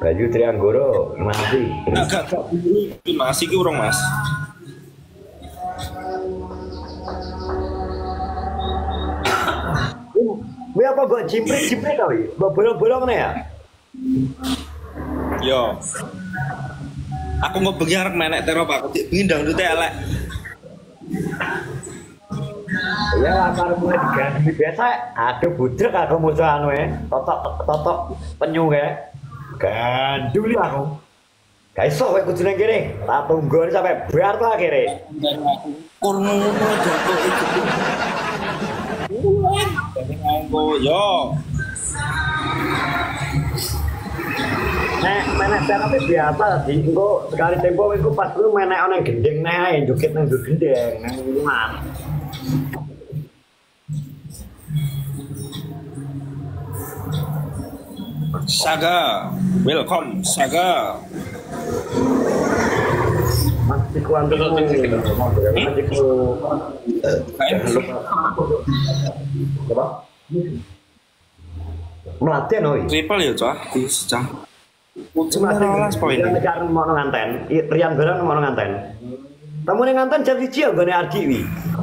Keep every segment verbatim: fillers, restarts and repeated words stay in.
Bayu Trianggoro masih. Enggak enggak ini masih ki urung Mas. Kuwi apa mbok jiprit-jiprit to iki? Mbok bolong-bolong ya? Yo. Aku mau bengi arep menek tero Pak. Aku bengi dangdute elek. Ya akar mulai diganti biasa. Aduh budrek aku musuh anu e. Totok totok penyu kae. Gandul aku. Gak iso kowe kudune kene. Tak tunggu sampai bar ta kene. Kur ngono jatuh iki. Nganggo yo. Nek menek terapi biasa di engko sekali tempo engko pas ku menek ana gendeng nek ae njukit nang gendeng nang lingkungan. Saga, welcome Saga. Masih kuantum. Masih ku. Apa? Melaten oi. Triple ya, Cah. Di secang. Cuma rolas poin. Rian mau nganten. Rian barang mau nganten. Tamu ning nganten jam siji ya gone Ardi wi.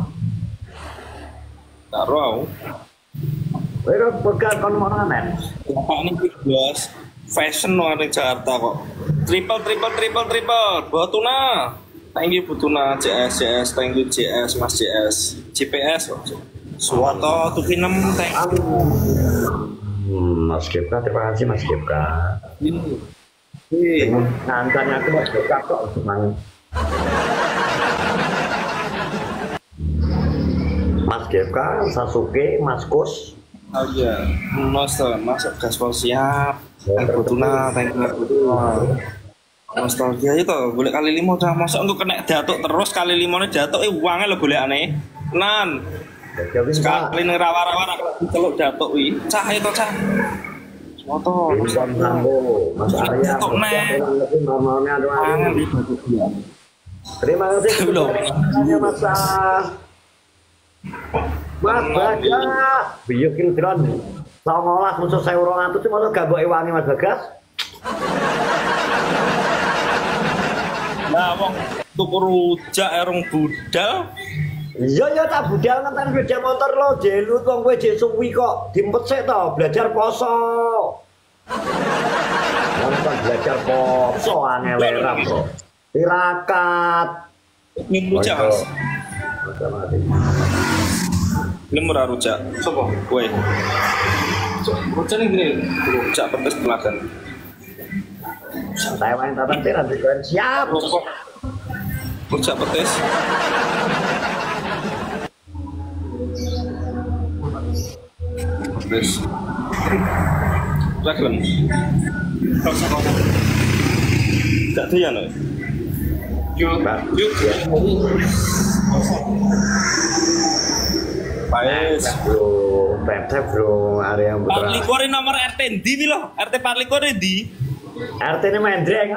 Karo aku. Kowe kok pegang kon mau nganten. Bapak ini bos. Fashion no ning Jakarta kok. Triple triple triple triple. Botuna. Thank you Botuna C S C S, thank you C S Mas C S. C P S kok. Suwato tujuh enam thank you. Hmm, Mas Gepka, terima kasih Mas Gepka. Ini. Nantan aku Mas Gepka kok mang. Mas Gepka, Sasuke, Mas Kus. Oh iya, Mas masuk gaspol siap. Thank you Botuna, thank you Botuna. Nostalgia itu boleh kali lima udah masuk untuk kena datuk terus kali lima nih datuk eh uangnya lo boleh aneh nan sekali nih rawa-rawa celuk datuk wi cah itu cah moto Mas Arya terima kasih belum Mas Mas Bagas biyo kiltron songolas musuh saya orang itu cuma gak bawa wangi Mas Bagas. Nah, wong tuku rujak erong budal. Iya ya tak budal nganten beda motor lo jelut wong kowe jek suwi kok dimpet sik to belajar poso. Nonton belajar poso angel ram bro. Tirakat. Minum rujak Mas. Belum ora rujak. Sopo? Kowe. Rujak ning ngene. Rujak pedes teladan. Saya main tatan tiran dengan siap. Rujak petis. Petis. Raglan. Gak doyan loh. Yuk, yuk. Paes. Bro, pepet bro, area yang putra. Parlikore nomor R T ndi wi lo? R T Parlikore ndi? R T ini Mendreng.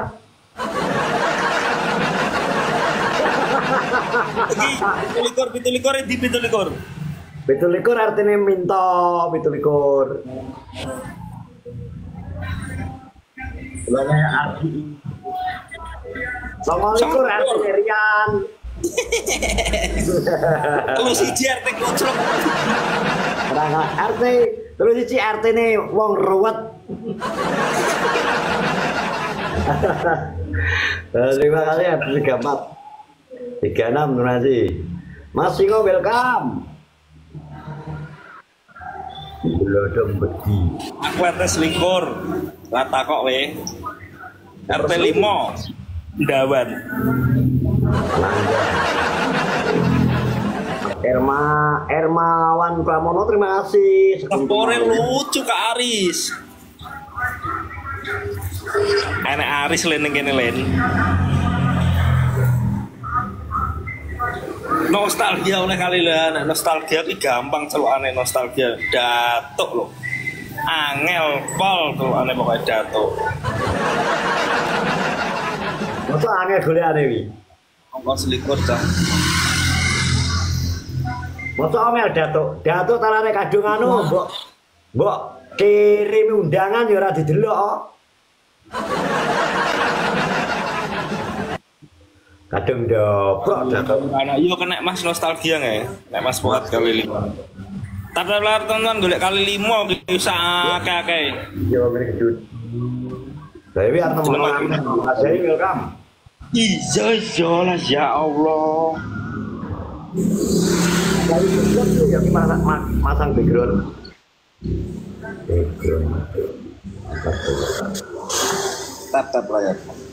Pitulikor, pitulikor di pitulikor. Pitulikor R T ini minta pitulikor. Namanya Ardi. Assalamualaikum R T Rian. Terus siji R T kocok. R T terus siji R T ini wong ruwet. Terima kasih ya tiga empat tiga enam terima kasih Mas Singo welcome belodong bedi aku R T selingkur rata kok we R T lima Dawan Erma Ermawan Pramono terima kasih Tempore lucu Kak Aris enak Aris leneng kene len nostalgia oleh kali lah nostalgia itu gampang celukane nostalgia datuk loh angel pol tuh aneh pokoknya datuk masa angel golek ane wi ongkon selikur cah masa angel datuk datuk tarane kadung anu mbok mbok kirim undangan ya ora didelok Kadang dobrok datuk. Anak yo kena Mas nostalgia nggak ya? Nek Mas Fuad kali lima. Tapi lar teman golek kali lima bisa akeh-akeh. Yo ngene gedut. Dewi arep temen Mas Heri welcome. Iya iya lah ya Allah. Dari background ya gimana masang background. Background. Tap tap layar.